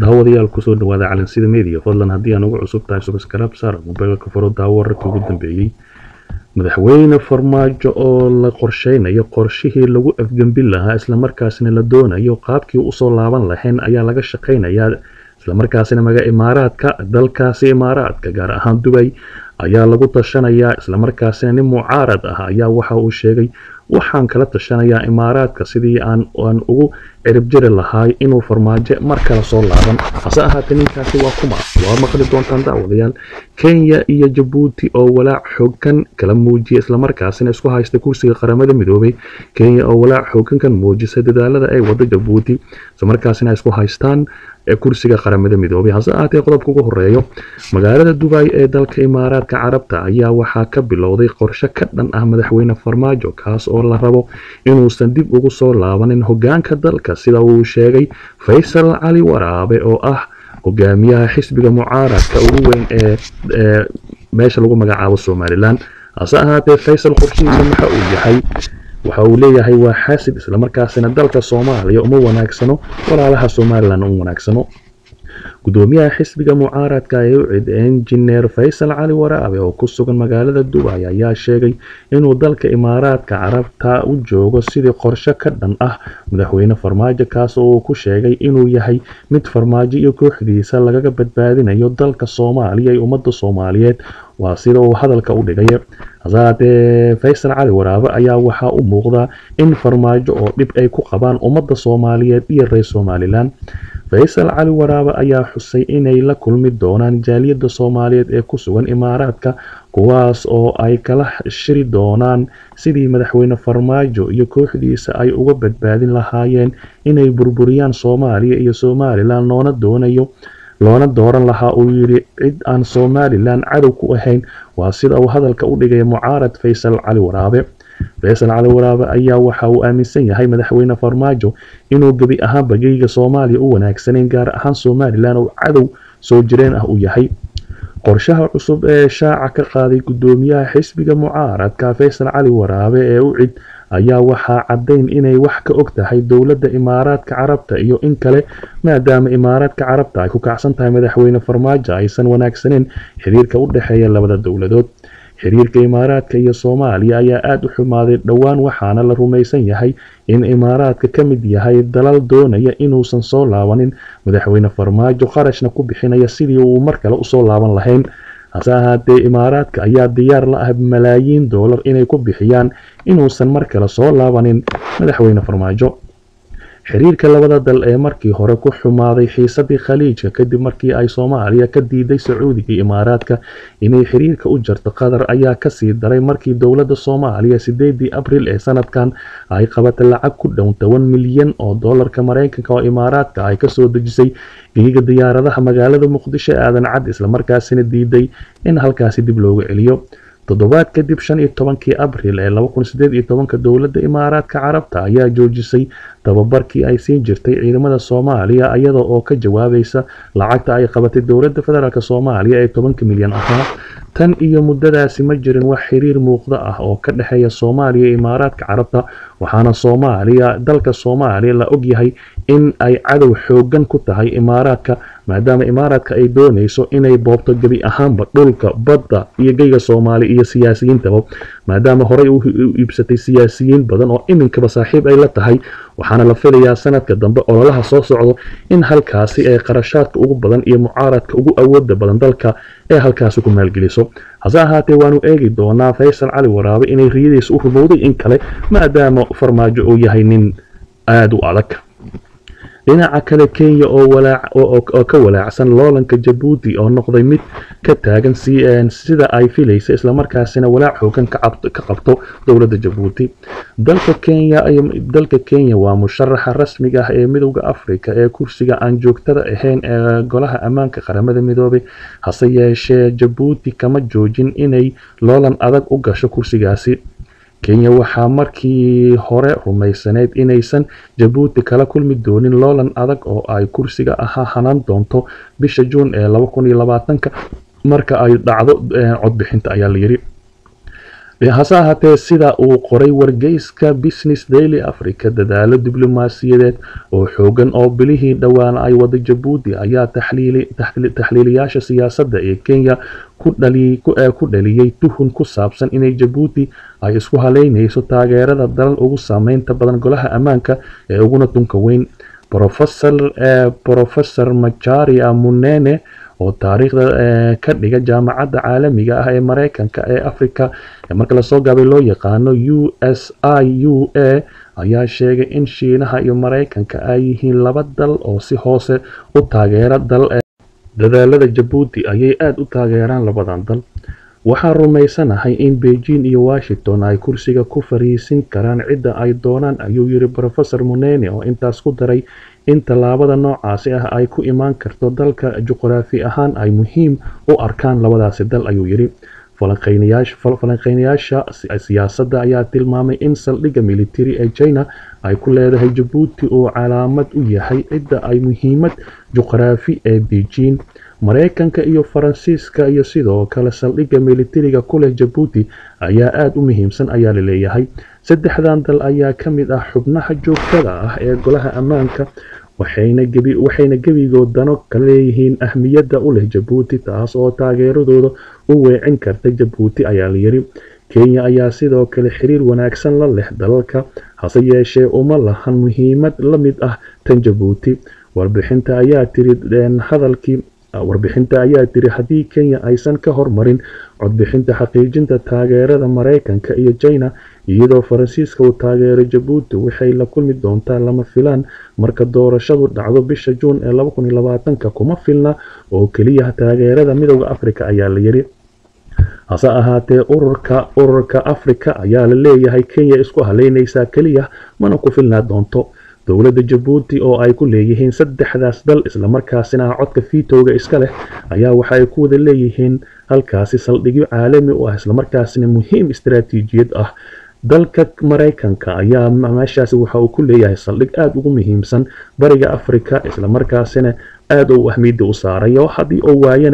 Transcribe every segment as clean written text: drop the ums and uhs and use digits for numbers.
daawadayaal kusoo dhawaada calansida media fadlan haddii aan ugu cusub tahay subscribe saar mobilka furo daawo wararkii ugu dambeeyay madaxweyne farmaajo oo la qorsheynayo qorshihii lagu afgambin lahaa isla markaasina la doonayo qaabkii u soo laaban lahayn ayaa laga shaqeynayaa isla markaasina imaaraadka dalkaasi imaaraadka gaar ahaan Dubai ayaa lagu tashanayaa isla markaasina nin mucaarad ah ayaa waxa uu sheegay waxaan kala tashanayaa imaaraadka sidii aan ugu cirib jiri lahaay inuu farmaajo mar kale soo laaban hase ahaatee ninkaasi waa kuma waa maqli doontaan daawadayaal Kenya iyo Djibouti oo walaac xooggan kala muujiyay isla markaasina isku haysta kursiga qaramada midoobay Kenya oo walaac xooggan kan muujisay dadaalada ay wada Djibouti isla markaasina isku haystaan kursiga qaramada midoobay hase ahaatee qodobka ugu horeeyo magaalada Dubai ee dalka imaaraadka carabta ayaa waxaa ka bilowday qorshe ka dhan ah madaxweyne farmaajo kaas oo la rabo inuusan dib ugu soo laabanin hoggaanka dalka sida uu sheegay Faysal Ali Waraabe oo ah hogaamiyaha xisbiga mucaaradka ugu weyn ee meesha lagu magacaabo Somaliland hase ahaatee Faysal qorshihiisa waxa uu yahay waxa uu leeyahay waa xasid isla markaasina dalka Soomaaliya uma wanaagsano walaalaha Somaliland uma wanaagsano gudoomiyaha xisbiga mucaaradka ee UCID engineer Faysal Ali Waraabe oo ku sugan magaalada Dubai ayaa sheegay inuu dalka imaaraadka carabta u joogo sidii qorshe ka dhan ah madaxweyne farmaajo kaas oo ku sheegay inuu yahay mid farmaajo iyo kooxdiisa lagaga badbaadinayo dalka Soomaaliya iyo ummadda Soomaaliyeed waa sida uu hadalka u dhigay hasaatee Faysal Ali Waraabe ayaa waxa uu muuqdaa in farmaajo oo dib ay ku qabaan ummadda Soomaaliyeed iyo reer Somaliland Faysal Ali Waraabe ayaa xusay inay la kulmi doonaan jaaliyadda Soomaaliyeed ee ku sugan imaaraadka kuwaas oo ay kala shiri doonaan sidii madaxweyne farmaajo iyo kooxdiisa ay uga badbaadin lahaayeen inay burburiyaan Soomaaliya iyo Somaliland loona dooran lahaa uu yiri cid aan Somaliland cadow ku ahayn waa sida uu hadalka u dhigay mucaarad Faysal Ali Waraabe Faysal Ali Waraabe ayaa waxa uu aaminsan yahay madaxweyne farmaajo inuu gabi ahaan bagayga Soomaaliya u wanaagsaneen gaar ahaan Somaliland oo cadow soo jireen ah uu yahay qorshaha cusub ee shaaca ka qaaday gudoomiyaha xisbiga mucaaradka Faysal Ali Waraabe ee UCID ayaa waxa cadeyn inay wax ka og tahay dawladda imaaraadka carabta iyo in kale maadaama imaaraadka carabta ay ku kacsan tahay madaxweyne farmaajo aysan wanaagsaneen xiriirka u dhaxeeya labada dawladood xiriirka imaaraadka iyo Soomaaliya ayaa aad u xumaaday dhawaan waxaana la rumaysan yahay in imaaraadka ka mid yahay dalal doonaya inuusan soo laabanin madaxweyne farmaajo qarashna ku bixinaya sidii uu mar kale u soo laaban lahayn hase ahaatee imaaraadka ayaa diyaar la ah malaayiin dollar inay ku bixiyaan inuusan mar kale soo laabanin madaxweyne farmaajo xiriirka labada dal ee markii hore ku xumaaday xiisadii khaliijka kadib markii ay Soomaaliya ka diiday Sacuudiga iyo imaaraadka inay xiriirka u jarto Qatar ayaa ka sii daray markii dawladda Soomaaliya 8 Abriil ee sanadkan ay qabatay lacag ku dhow 10 milyan oo dollarka Mareykanka oo imaaraadka ay ka soo dejisay geeyiga diyaaradaha magaalada Muqdisho aadan cad isla markaasina diiday in halkaasi dib loogu celiyo toddobaad kadib 15 Abriil ee 2018 dawladda imaaraadka carabta ayaa joojisay tababarkii ay siin jirtay ciidamada Soomaaliya iyadoo oo ka jawaabaysa lacagta ay qabatay dawladda federaalka Soomaaliya ee 10 milyan ah tan iyo muddadaasi ma jirin wax xiriir muuqda ah oo ka dhaxeeya Soomaaliya iyo imaaraadka carabta waxaana Soomaaliya dalka Soomaaliya la og yahay in ay cadow xooggan ku tahay imaaraadka maadaama imaaraadka ay doonayso inay boobto gabi ahaanba dhulka badda iyo geyga Soomaaliya iyo siyaasiyiintaba maadaama horey u iibsatay siyaasiyiin badan oo iminkaba saaxiib ay la tahay waxaana la filayaa sanadka dambe ololaha soo socdo in halkaasi ay qarashaadka ugu badan iyo mucaaradka ugu awoodda badan dalka ee halkaasi ku maalgeliso hase ahaatee waanu eegi doonaa Faysal Ali Waraabe inay riyadiisa u rumowday in kale maadaama farmaajo uu yahay nin aad u adag dhinaca kale Kenya oo ka walaacsan loolanka Djibouti oo noqday mid ka taagan sida ay filayso isla markaasina walaac xooggan ka qabto dawladda Djibouti dalka Kenya waa musharaxa rasmiga ah ee midowga Afrika ee kursiga aan joogtada ahayn ee golaha ammaanka qaramada midoobay hase yeeshee Djibouti kama joojin inay loolan adag u gasho kursigaasi Kenya waxaa markii hore rumaysaneyd inaysan Djibouti kala kulmi doonin loolan adag oo ay kursiga hanaan doonto bisha Juun ee 2020 marka ay dhacdo codbixinta ayaa la yiri hase ahaatee sida uu qoray wargeyska Business Daily Africa dadaalo diblomaasiyadeed oo xoogan oo bilihii dhowaan ay wada Djibouti ayaa taxliiliyaasha siyaasadda ee Kenya ku dhaliyay tuhun ku saabsan inay Djibouti ay isku haleynayso taageerada dalal ugu saameynta badan golaha ammaanka ee uguna tunka weyn. Professor Macharia Munene oo taariikhda ka dhiga jaamacadda caalamiga ah ee Mareykanka ee Afrika marka la soo gaabay loo yaqaano USIUA ayaa sheegay in Shiinaha iyo Mareykanka ay yihiin laba dal oo si hoose u taageera dadaalada Djibouti ayay aad u taageeraan labadan dal. Waxaan rumaysanahay in Beijing iyo Washington ay kursiga ku fariisin karaan cidda ay doonaan ayuu yiri Professor Munene oo intaas ku daray in tallaabada noocaasi ah ay ku imaan karto dalka juqraafi ahaan ay muhiim u arkaan labadaasi dal ayuu yiri. Falanqeynayaasha siyaasadda ayaa tilmaamay in saldhigga militari ee China ay ku leedahay Djibouti oo calaamad u yahay cidda ay muhiimad juqraafi ee Beijing. Mareykanka iyo Faransiiska iyo sidoo kale saldhigga militariga ku leh Djibouti ayaa aad u muhiimsan ayaa la leeyahay. Saddexdan dal ayaa ka mid ah xubnaha joogtada ah ee golaha ammaanka waxayna gebigood dano ka leeyihiin ahmiyadda u leh Djibouti taas oo taageeradooda u weecin karta Djibouti ayaa la yiri. Kenya ayaa sidoo kale xiriir wanaagsan la leh dalalka hase yeeshee uma lahan muhiimad la mid ah tan Djibouti. Warbixinta ayaa tiri haddii Kenya aysan ka hormarin codbixinta xaqiijinta taageerada Mareykanka iyo China iyadoo Faransiiska uu taageero Djibouti waxay la kulmi doontaa lama filaan marka doorashadu dhacdo bisha Juun ee 2020 kuma filna oo kaliya taageerada Midowga Afrika ayaa la yiri. hase ahaatee ururka Afrika ayaa la leeyahay Kenya isku haleynaysa kaliya mana ku filnaa doonto. dowladda Djibouti oo ay ku leeyihiin saddexdaas dal isla markaasina codka fiitowga iska leh ayaa waxa ay ku wada leeyihiin halkaasi saldhigyo caalami u ah isla markaasina muhiim istiraatiijiyad ah. dalka Mareykanka ayaa meeshaasi waxa uu ku leeyahay saldhig aad ugu muhiimsan bariga Afrika isla markaasina aad u ahmiyada u saarayo haddii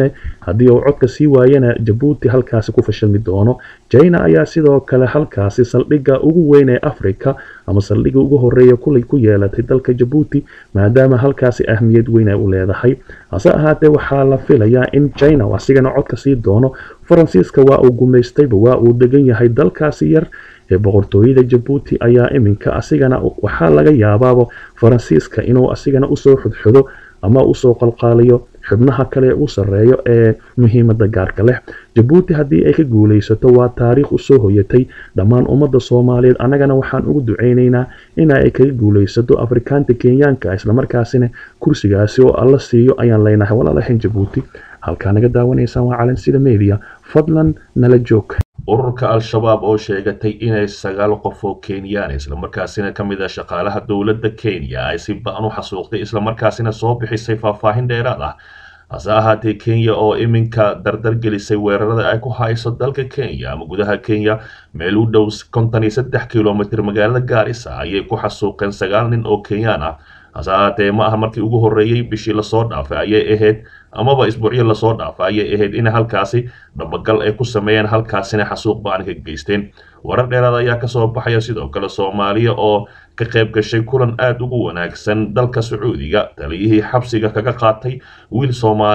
uu codka sii waayana Djibouti halkaasi ku fashilmi doono. China ayaa sidoo kale halkaasi saldhigga ugu weyn ee Afrika ama saldhigga ugu horeeya ku yeelatay dalka Djibouti maadaama halkaasi ahmiyad weyn ay u leedahay. hase ahaatee waxaa la filayaa in China asigana codka sii doono. Faransiiska waa uu gumaystayba waa uu degan yahay dalkaasi yar ee boqortooyada Djibouti ayaa iminka asigana waxaa laga yaabaa Faransiiska inuu asigana u soo xudxudo ama u soo qalqaaliyo xubnaha kale u sareeyo ee muhiimadda gaarka leh. Djibouti haddii ay ka guuleysato waa taariikh u soo hoyatay dhammaan ummadda Soomaaliyeed anagana waxaan ugu duceynaynaa in ay kaga guuleysato Afrikaanta Kenyaanka isla markaasina kursigaasi oo alla siiyo ayaan leenahay walaalahayn Djibouti. halka naga daawanaysan waa Calansida Media fadlan nala joog. ururka al-shabaab oo sheegatay inay 9 qof oo Kenyaan isla markaasina kamid ah shaqaalaha dawladda Kenya ay si ba'an u xasuuqday isla markaasina soo bixisay faahfaahin dheeraad ah. hase ahaatee Kenya oo iminka dardar gelisay weerarada ay ku hayso dalka Kenya ama gudaha Kenya meel u dhow 53 kiiloomitir magaalada Garissa ayay ku xasuuqeen 9 nin oo Kenyaan ah. hase ahaatee ma aha markii ugu horeeyay bishii la soo dhaafay ayay ahayd amaba isbuucyo la soo dhaafay ayay ahayd in halkaasi dhabagal ay ku sameeyeen halkaasina xasuuq baan ka geysteen. warar dheeraad ayaa ka soo baxaya sidoo kale Soomaaliya oo ka qayb gashay kulan aad ugu wanaagsan dalka Sacuudiga taliyihii xabsiga kaga qaatay wiil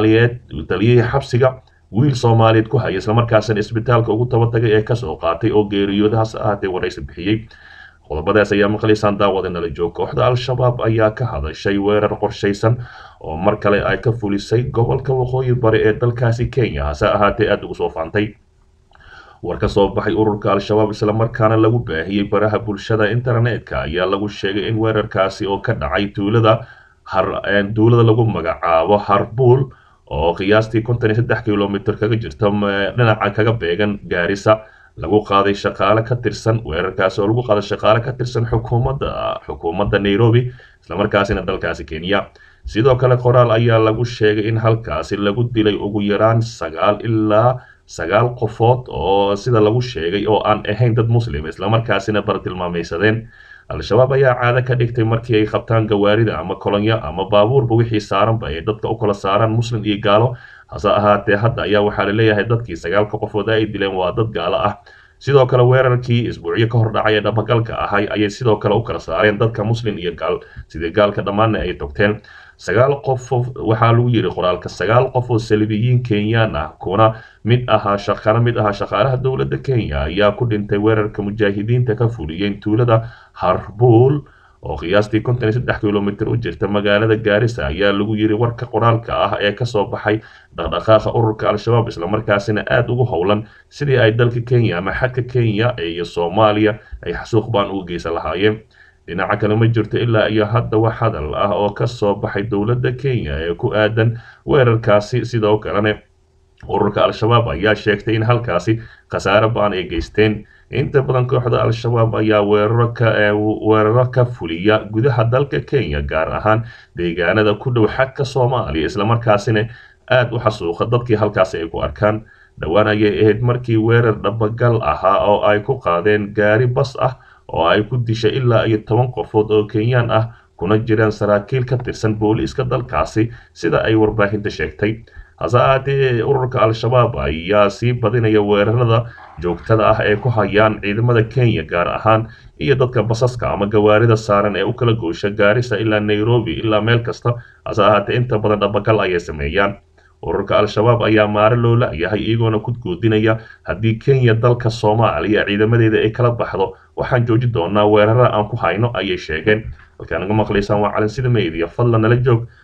Soomaaliyeed ku hayay isla markaasina isbitaalka ugu tabatagay ee ka soo qaatay oo geeriyoodahaas ahaatee waraysi bixiyay. qodobadaas ayaa maqlaysaan daawadana la joog. kooxda al-shabaab ayaa ka hadashay weerar qorshaysan oo mar kale ay ka fulisay gobolka waqooyi bari ee dalkaasi Kenya hase ahaatee aad ugu soo faantay. war ka soo baxay ururka al-shabaab isla markaana lagu baahiyay baraha bulshada internetka ayaa lagu sheegay in weerarkaasi oo ka dhacay tuulada lagu magacaabo Harbuul oo qiyaastii 53 kiiloomitir kaga jirta dhinaca kaga beegan Garissa lagu qaaday shaqaale ka tirsan weerarkaas oo lagu qaaday shaqaale ka tirsan xukuumadda Nairobi isla markaasina dalkaasi Kenya. sidoo kale qoraal ayaa lagu sheegay in halkaasi lagu dilay ugu yaraan 9 qofood oo sida lagu sheegay oo aan ahayn dad muslim isla markaasina bartilmaamaysadeen. al-shabaab ayaa caado ka dhigtay markii ay qabtaan gawaarida ama kolonyo ama baabuurba wixii saaranba ay dadka u kala saaraan muslim iyo gaalo. hase ahaatee hadda ayaa waxaa la leeyahay dadkii 9 qofood ay dileen waa dad gaalo ah. sidoo kale weerarkii isbuucyo ka hor dhacay ee dhabagalka ahay ayay sidoo kale u kala saareen dadka muslim iyo gaal sidii gaalka dhammaanna ay togteen 9 qof waxaa lagu yiri qoraalka 9 qof oo saliibiyiin Kenyaan ah kuna mid ahaa shaqaalaha dowladda Kenya ayaa ku dhintay weerarka mujaahidiinta ka fuliyeen tuulada Harbool oo qiyaastii 53 kiiloomitir u jirta magaalada Gaarisa ayaa lagu yiri warka qoraalka ah ee ka soo baxay dhaqdhaqaaqa ururka al-shabaab isla markaasina aad ugu howlan sidii ay dalka Kenya ama xadka Kenya iyo Soomaaliya ay xasuuq baan u geysan lahaayeen dhinaca kale ma jirto ilaa iyo hadda wax hadal ah oo ka soo baxay dowladda Kenya ee ku aadan weerarkaasi sidoo kalena ururka al-shabaab ayaa sheegtay in halkaasi khasaare baan ay geysteen inta badan kooxda al-shabaab ayaa weeraro ka fuliya gudaha dalka Kenya gaar ahaan deegaanada ku dhow xadka Soomaaliya isla markaasina aad u xasuuqa dadkii halkaas ay ku arkaan dhawaan ayay ahayd markii weerar dhabagal ahaa oo ay ku qaadeen gaari bas ah oo ay ku dishay ilaa iyo 10 qofood oo Kenyaan ah kuna jiraan saraakiil ka tirsan booliiska dalkaasi sida ay warbaahinta sheegtay hasaatee ururka al-shabaab ayaa sii badinaya weerarada joogtada ah ee ku hayaan ciidamada Kenya gaar ahaan iyo dadka basaska ama gawaarida saaran ee u kala goosha Gaarisa ilaa Nairobi ilaa meel kasta hasaatee inta badan dhabagal ay sameeyaan ururka al-shabaab ayaa maare loo laayahay iyagoona ku guudinaya haddii Kenya dalka Soomaaliya ciidamadeeda ay kala baxdo waxaan joojin doonaa weerarada aan ku hayno ayay sheegeen halkaan uga maqlaysaan waa Calansida Media fadlan nala joog